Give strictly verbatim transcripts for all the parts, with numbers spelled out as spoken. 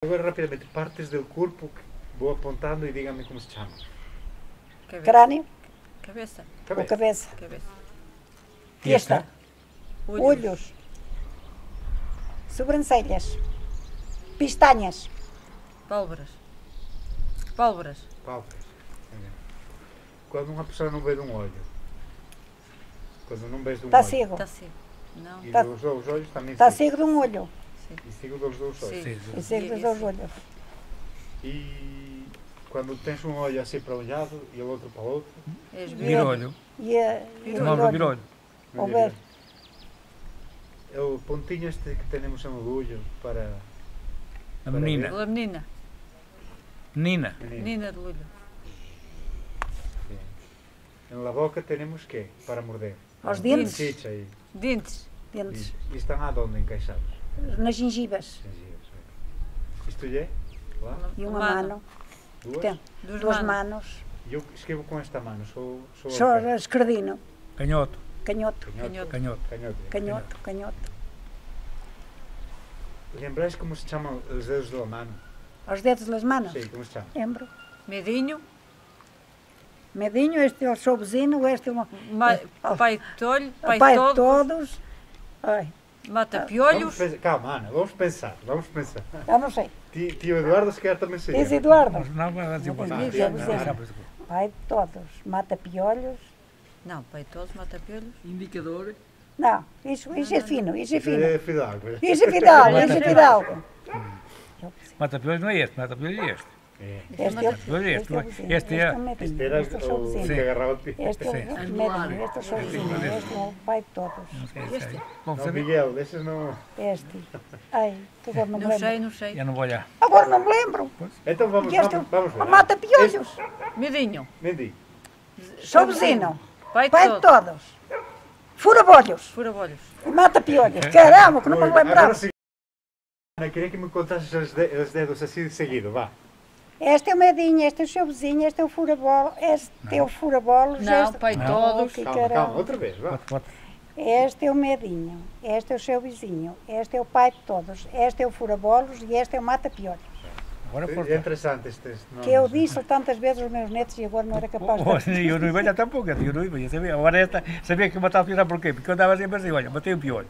agora rapidamente, partes do corpo que vou apontando e diga-me como se chama. Cabeça. Crânio Cabeça. ou cabeça. Cabeça. Testa. Olhos. Olhos. Sobrancelhas. Pestañas. Pálpebras. Pálpebras. Pálpebras. Quando uma pessoa não vê de um olho. Quando não vês de um Está olho. cego. Está cego. Não. E Tá- dos dois olhos também Está cego. cego de um olho. E cego dos dois olhos. Sim. E cego dos E- dois e- olhos. E quando tens um olho assim para um lado e o outro para o outro. És Virolho. E a, e o Chamamos olho. virolho. Ou ver. É o pontinho este que temos no olho para A menina. A menina. Menina. menino. Menina de olho. Sim. Na boca temos que para morder. Aos dentes. Chicha e, Dentes. Dentes. e, e estão aonde encaixados? Nas gengivas. Gengivas. Isto é? Lá? E uma Mano. mano. Duas? Tem Duas duas manos. manos. E eu escrevo com esta mano. Sou, sou Só a pé. esquerdino. Canhoto. Canhoto. Canhoto. Canhoto. Canhoto. Canhoto. Canhoto. Lembrais como se chamam os dedos da mano? Aos dedos das manos. Sim, como se chama? Lembro. Medinho. Medinho, este é o seu vizinho, este é o Ma- Oh. Pai de olho. o Pai, pai de de todos. todos. Ai, Mata Vamos piolhos. pensar. Calma, Ana, vamos pensar. Vamos pensar. eu não sei. Tio, tio Eduardo, se calhar também sei. Diz Eduardo. Não, mas eu posso. Não, Ah, diz, é não, vizinho. sabe. Pai de todos. Mata piolhos. Não, pai de todos. Mata piolhos. Indicador. Não, isso, isso é fino, isso é fino. É Fidalgo. Isso é fidalgo, isso é fidalgo. Mata-piolhos não é este, mata-piolhos é este. É. Este é o Pois é, este é o este vizinho. é- Este é o medinho, Este era este é o seu o que vizinho. agarrava o tio. Este é o Sim. medinho, este é o seu vizinho. Este é o pai de todos. Não sei, sei. Bom, Não, saber. Miguel, deixas não. Este. Ai, que agora não me Não sei, lembro. não sei. Eu não vou olhar. Agora não me lembro. Então vamos, E este é vamos, vamos ver. o mata piolhos. Medinho. Mendi. Seu vizinho. Pai de Pai de todos. todos. Fura-bolhos. Fura-bolhos. E mata piolhos. Caramba, que não me Agora lembrava. sim. Ana, queria que me contasses os, de, os dedos assim de seguido, vá. Este é o medinho, este é o seu vizinho, este é o fura-bolos, este é o fura-bolos. Não, este... pai de Não. todos. Que Calma, caramba. calma, outra vez, vá. Bota, bota. Este é o medinho, este é o seu vizinho, este é o pai de todos, este é o fura-bolos e este é o mata-piolhos. Agora É força. interessante este nome. Que eu disse tantas vezes aos meus netos e agora não era capaz Oh, de... eu não ia olhar tampouco, eu não ia saber. Agora esta, sabia que eu matava o piolho, porquê? Porque eu andava sempre assim, olha, matei o piolho.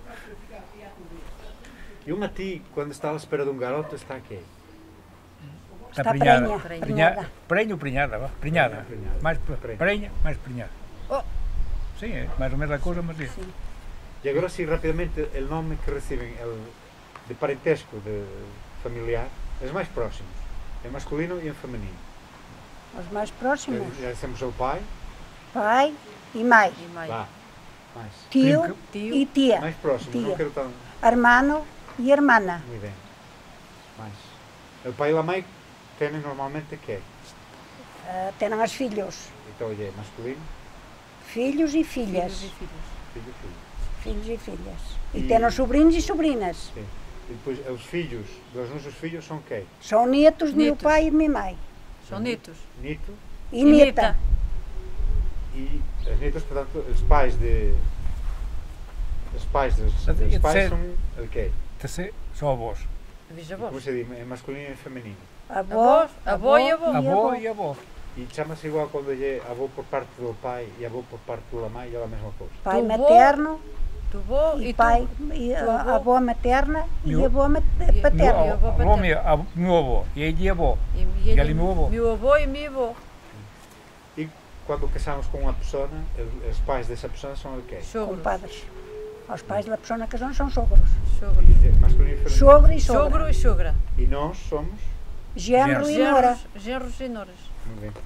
E uma ti, quando está à espera de um garoto, está aqui. Está prenhada. prenha, Prenha- prenhada. Prenha ou prenhada, vá? Prenhada. Prenhada. Mais pre- Prenha. prenha, mais prenhada. Oh. Sim, é mais ou menos a coisa, mas é. E agora sim, rapidamente, o nome que recebem el, de parentesco de familiar, os mais próximos. É masculino e é feminino. Os mais próximos, Já dissemos o pai, pai e mãe, E mais. vá, mais. tio Primo Tio. e tia, Mais próximos, Tia. não quero tão... hermano e hermana. Muito bem. Mais. O pai e a mãe têm normalmente quê? Uh, têm os filhos, Então, olha, é masculino, filhos e Filhos filhas, e filhos. filho e filho. filhos e filhas. E E- têm os sobrinhos e sobrinhas. Sim. E depois, os filhos, dos nossos filhos são quem? São netos do meu Netos. pai e da minha mãe. São netos. Nito E, E neta. e os netos, portanto, os pais de... Os pais dos, Mas, dos e pais dizer- são o quê? Terceiro, são avós. Como Bisavós. se diz? É masculino e feminino. Avó, Avós, avó e avô. Avô e avó. E chama-se igual quando é avô por parte do pai e avô por parte da mãe, é a mesma coisa. Pai Tu vô, materno Tu vô e e pai, tu. e tu a avô. avó materna e Meu- avó mat- e- paterna. Meu Avô, avô avô, meu, avô, meu avô. E aí de avô. E, E ele- ali meu avô. Meu avô e meu avô. E quando casamos com uma pessoa, os pais dessa pessoa são o quê? Sogros. Compadres. Os pais da pessoa que casam são sogros. Sogros. É masculino e feminino. Sogro e sogra. Sogro e sogra. E nós somos... Genro e nora. Genros, genros e noras. Muito bem.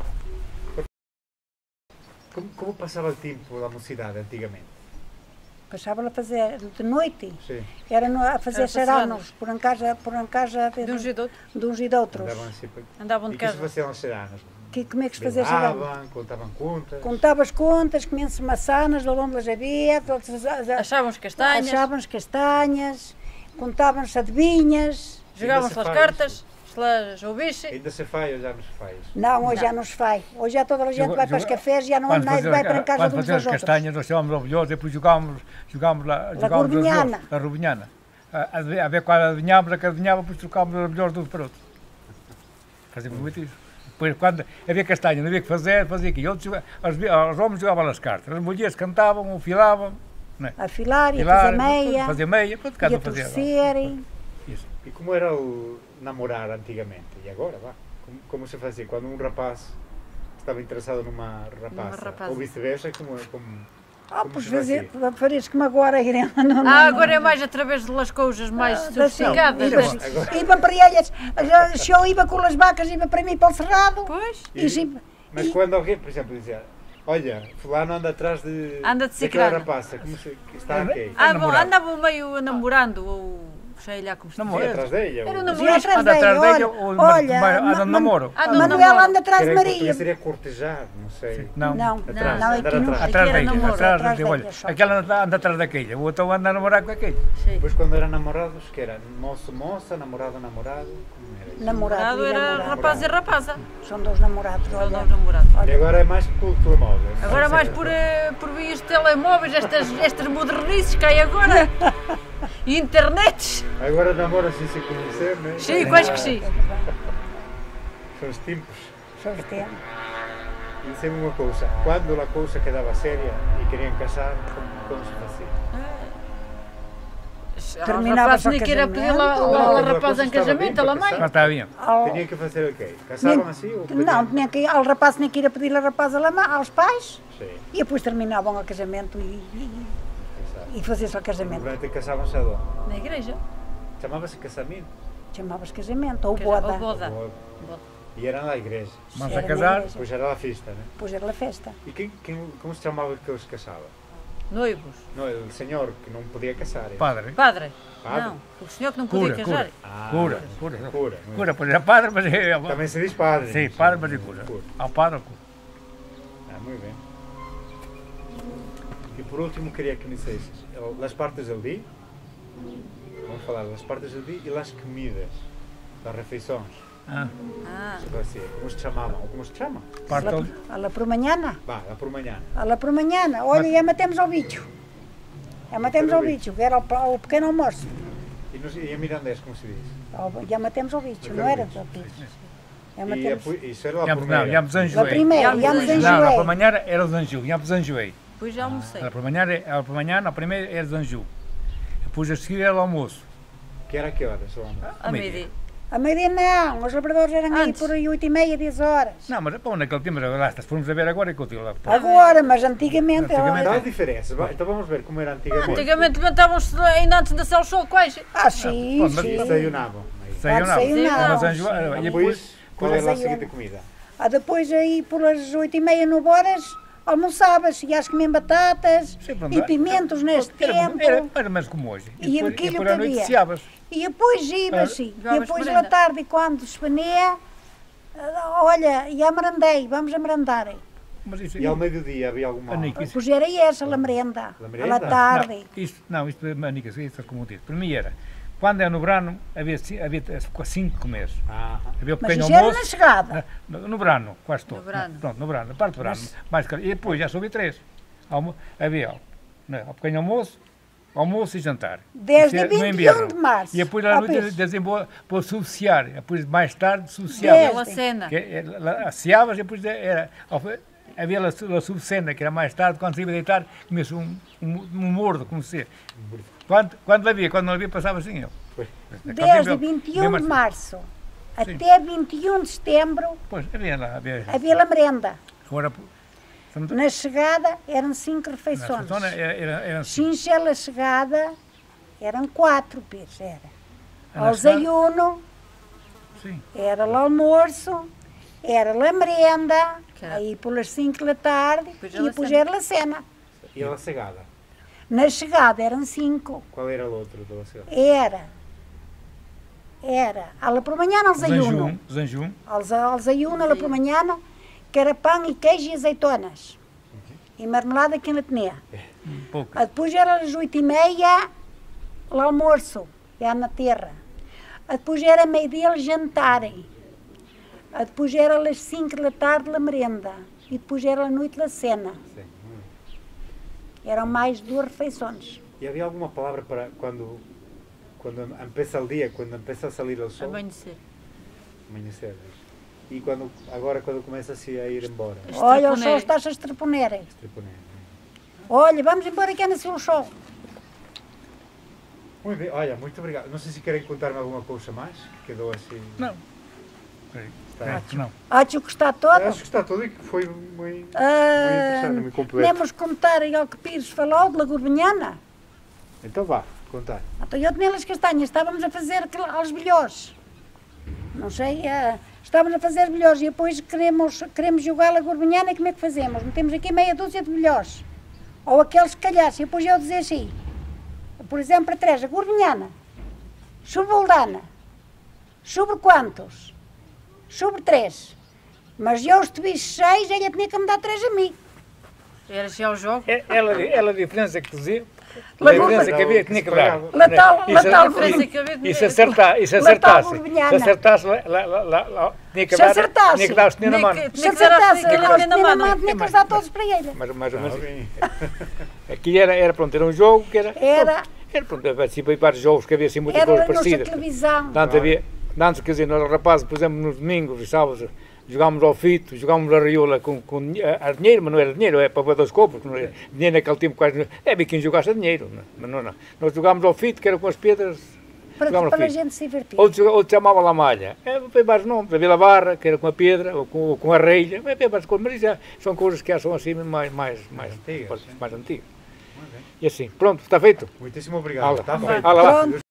Como, como passava o tempo da mocidade antigamente? Passava a fazer de noite. Sim. Era no- a fazer Era para saranos por em casa, por em casa de, De uns e de outros. de uns e de outros. Andavam assim para... Andavam de E que se casa. faziam as seranas? Que, como é que se fazia saranos? Brincavam, contavam contas. Contava as contas, comiam-se maçanas, de onde las havia, todas as- as- Achavam as castanhas. achavam as castanhas, contavam-se adivinhas. Jogavam-se Ainda as se faz cartas. Se las ouvisse. Ainda se faz ou já não se faz? Não, hoje já não se faz. Hoje já toda a gente Joga- vai para os joga- cafés, já não Quando ninguém fazia- vai para em casa quando de uns fazia aos as outros. castanhas, nós chamávamos orgulhosos, depois jogámos, jogámos lá, jogámos Rubinhana. a Rubinhana. A, a, ver- a ver qual adivinhámos, a que adivinhava, depois trocámos os melhores de uns para outros. Fazia muito isso. Depois, quando havia castanha, não havia que fazer, fazia aqui. Outros, joga- os, os homens jogavam as cartas, as mulheres cantavam, filavam, não é? Afilar, ia Filar, fazer meia, Fazia meia, pronto, cada ia um fazia. torcer. Isso. E como era o namorar antigamente? E agora, vá? Como, como se fazia? Quando um rapaz estava interessado numa rapaza, rapaza. ou vice-versa, como, como, Ah, como pois se fazer, fazia? farias como agora, Irene. Não, não, Ah, não. agora é mais através das coisas mais Ah, das- sofisticadas. Iba, Agora- agora- iba para elas, já- se eu iba com as vacas, iba para mim para o cerrado. Pois, E, sim- Mas e- quando alguém, por exemplo, dizia, olha, fulano anda atrás de Anda de daquela ciclano. rapaza, como se, que está aqui? ah, bom, namorado. andavam meio namorando, ou sei lá como se Namoro. Ia diz. atrás dela. Era um ou- namoro. Sim, atrás Anda atrás dele, dele olha, ou olha, vai- anda Ma- de namoro? Ah, não, Manuel namoro. anda atrás de Era- Maria. Português seria cortejar, não sei. Não. Não, Atrás, não, andar aqui não. atrás. Aqui Atrás era dele, namoro, atrás atrás dele, olha, dele, só. aquela anda, anda atrás daquele, o outro anda a namorar com aquele. Sim. Depois quando eram namorados, que era moço, moça, namorado, namorado, como era isso? Namorado Namorado e era namorada. rapaz e rapaza. São dois namorados, São olha. dois namorados. E agora é mais pelo telemóvel. Agora mais por, eh, por vias de telemóveis, estas, estas modernices que há agora. E internets. Agora namora sem se conhecer, não é? Sim, quase que sim. São os tempos. São os tempos. E dizem uma coisa, quando a coisa quedava séria e queriam casar, como, como se fazia? O Terminava rapaz só tinha que ir a pedir casamento. lá Não, lá quando ao a rapaz coisa em estava bem casamento, para a mãe. casar. Mas está bem. Ao- Tinha que fazer o quê? Casavam assim? Ou pediam? Não, tinha que ir, ao rapaz tinha que ir a pedir a rapaz a lama- aos pais Sim, e depois terminavam o casamento e, e, exato. e fazia-se o casamento. Normalmente casavam-se aonde? Na igreja. Chamava-se casamento. Chamava-se casamento, ou Casa- boda. ou boda. Ou- Boda. E era na igreja. Mas Era a na casar, igreja. Depois era a festa, né? Depois era a festa. E quem, quem, como se chamava que eles casavam? Noivos. Não, o senhor que não podia casar. é? padre. Padre. Padre? Não, o senhor que não podia Cura, casar. cura. Ah, Cura, cura. Cura. Cura, pois é padre, mas é. Também se diz padre. Sim, padre, mas é cura. Ao padre, cura. Ah, muito bem. E por último queria que me dissesse as partes do dia. Vamos falar das partes do dia e das comidas, das refeições. Ah, Ah, Se fazia. Como se chamavam? Ou como se chama? parte Ela, ela por manhã, Vá, lá por manhã. ela por manhã. Olha, e matemos ao bicho. Já matemos ao bicho, que era o, pa- o pequeno almoço. E, nos, e em mirandês, como se diz? Ao- Já matemos ao bicho, não era? Já E matemos. apo- isso era lá Já, por não, meia. já me Na zanjoei. primeira, Já já me me zanjoei. Não, lá para zanjoei. amanhã era o zanju, já me zanjoei. depois já almocei. Ela para amanhã, ela para amanhã, na primeira era zanju. Depois a seguir era o almoço. Que era que horas? o almoço? A meio-dia. A meia não, os labradores eram aí Antes. por aí oito e meia, dez horas. Não, mas bom, naquele tempo, lá, se formos a ver agora, é que eu tive lá. Agora, mas antigamente, Antigamente, Há olha, diferença. Vai, então vamos ver como era antigamente. Antigamente levantavam-se ainda antes de ser o sol, quase. ah, sim, Pô, mas sim. E desayunavam. aí. Saiu não. Saiu não. Mas zanju- e depois, Depois, qual era a Desayuno. seguinte comida? Ah, depois aí pelas oito e meia, nove horas, almoçavas, ias comer batatas Sim, pronto. e pimentos neste era, tempo. era, era mais como hoje. E depois, aquilo depois à que noite havia. ceavas. E depois ibas, sim. E Levavas depois merenda. da tarde, quando se paneia, ah, olha, já merendei, vamos a merendar. Mas isso, E ao meio-dia havia alguma... Anica, isso, Pois era essa, a merenda. La merenda? À tarde. não, isto, não, isto é manica, isso é como diz. Para mim era, quando é no verano, havia, ci- havia cinco comeres. Ah, Havia o Mas pequeno isso era almoço. na chegada. No, no verano, quase todo. No verano. Pronto, no verano, na parte do verano. Mais caro. E depois já soube três. Almo, havia né, o pequeno almoço, almoço e jantar. Desde Isso é no vinte e um inverno. de março. E depois à ao noite piso. desemboa para associar. Depois mais tarde associava. Desde. Pela cena. Que, é, lá, Asseavas e depois era. Havia a, a subcena, que era mais tarde, quando se ia deitar, comia-se um, um, um mordo, como se quando, quando havia, quando não havia, passava assim eu. pois. Desde vinte e um de março até vinte e um de setembro Pois, havia lá, havia. havia a merenda. Agora, estamos- Na chegada eram cinco na refeições. zona era, era, era assim. Chinchela chegada eram quatro, pires, era. Na Ao chegada- desayuno, Sim. era o almoço, era a merenda, Que era- aí pelas cinco da tarde, Depois e era a depois cena. era a cena. E a cegada? Na chegada eram cinco. Qual era o outro da cegada? Era, era, ala por manhã ao desayuno. Zanjum, zanjum. Ao ao desayuno, ala por manhã, que era pão e queijo e azeitonas. E marmelada que ainda tinha. um pouco. Ah, Depois era às oito e meia, o almoço, já na terra. Ah, Depois era meio-dia, jantarem. Ah, Depois era às cinco da tarde, a merenda. E depois era à noite, a cena. Sim. Eram mais duas refeições. E havia alguma palavra para quando, quando empieza o dia, quando empieza a sair o sol? Amanhecer. Amanhecer. e quando, agora quando começa assim a ir embora. Olha, o Estraponere. sol está a estraponer. Estriponero. Olha, vamos embora que anda assim o sol. Muito bem, olha, muito obrigado. Não sei se querem contar-me alguma coisa mais, que quedou assim. Não. Está. Não. Acho que está todo. Acho que está tudo e que foi muito, muito Ah, interessante, muito completo. podemos contar aí ao que Pires falou de la Gurbenhana. Então vá, contar. Então eu tinha as castanhas, estávamos a fazer aquilo- aos bilhões. Não sei, ah, estávamos a fazer bilhões e depois queremos, queremos jogar a Gurbenhana e como é que fazemos? Metemos aqui meia dúzia de bilhões. Ou aqueles calhaços. E depois eu dizer assim, por exemplo, para três, a Gurbenhana, sobre Boldana, sobre quantos? Sobre três. Mas eu, se tivesse seis, ela tinha que me dar três a mim. Era já o jogo. É- Ela, ela a diferença que dizia, a Lagoa- diferença que havia tinha que dar. Latal, Isso- latal, diferença que havia- E se acertar, e se Latal acertasse, Gurbenhana. se acertasse, lá, lá, lá, lá, lá, tinha que Se dar, acertasse. tinha que dar o senhor na Tinha mão. que- Se que dar a acertasse, tinha que ela dar tinha na na mão. mão, tinha que dar todos para ele. Mais, mais ou menos. Está bem. Aqui era, era, pronto, era um jogo que era... Era. Era, pronto, havia vários jogos que havia assim muitas Era coisas na nossa parecidas. televisão. Antes havia, antes, quer dizer, nós rapazes, por exemplo, nos domingos e sábados, jogámos ao fito, jogámos a riola com, com a dinheiro, mas não era dinheiro, é para ver dois copos, não era dinheiro naquele tempo quase, é bem quem jogasse dinheiro, não, mas não, não. Nós jogámos ao fito, que era com as pedras, Para, jogámos ao para a fito. gente se divertir. Outros, outros chamavam lá malha, é, tem vários nomes, a Vila Barra, que era com a pedra, ou com, ou com a relha, é, é várias coisas, mas isso é, são coisas que já são assim mais, mais, mais, Antigas, mais, sim. mais antigas. Muito bem. E assim, pronto, está feito? Muitíssimo obrigado. Ala. Está feito. Ala lá. Pronto.